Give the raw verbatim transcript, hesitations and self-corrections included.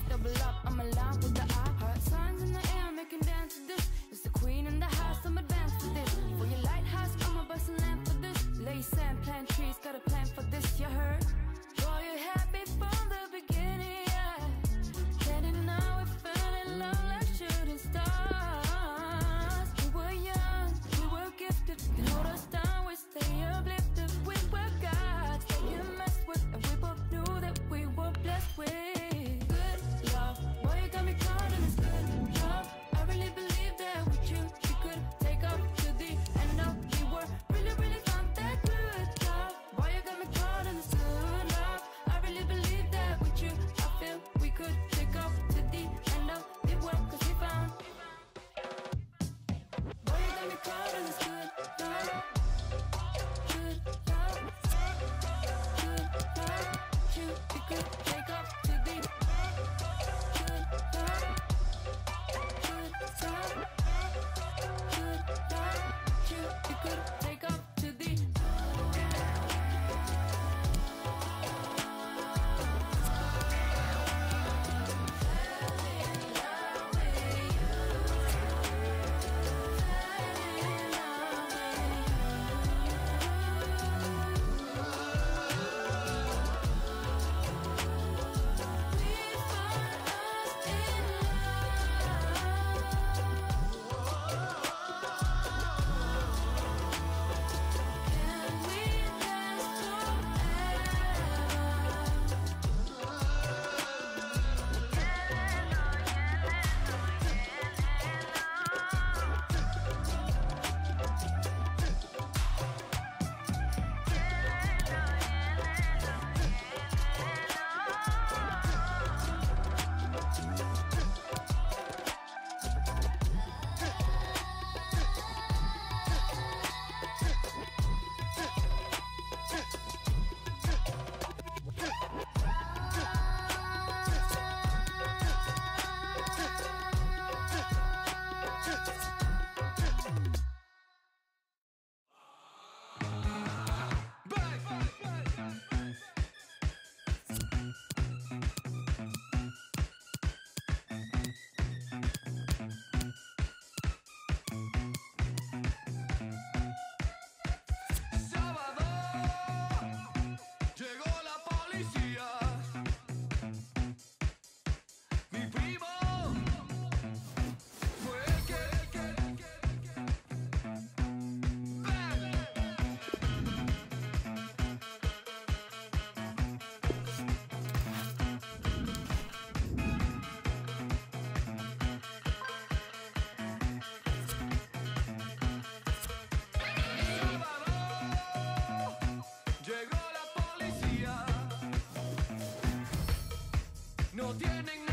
double up, I'm alive with the eye. Heart signs in the air, making dance to this. It's the queen in the house, I'm advanced for this. For your lighthouse, I'm a bust and lamp for this. Lay sand, plant trees, got a plan for this, you heard? Boy, you're happy from the beginning, yeah. Can't deny we fell in love like shooting stars. We were young, we were gifted, can hold us down, we stay uplifted. We were gods, they can mess with, and we both knew that we were blessed with good love. Boy, you got me caught in this good love. I really believe that with you, she could take off to the end of the world. Really, really found that good love. Boy, you got me caught in this good love. I really believe that with you, I feel we could take off to the end of the world. Cause we found, boy, you got me caught in this good love. Good love, good love. You, we could take off to the good love. Good love, good love. You, we could take off to the No tienen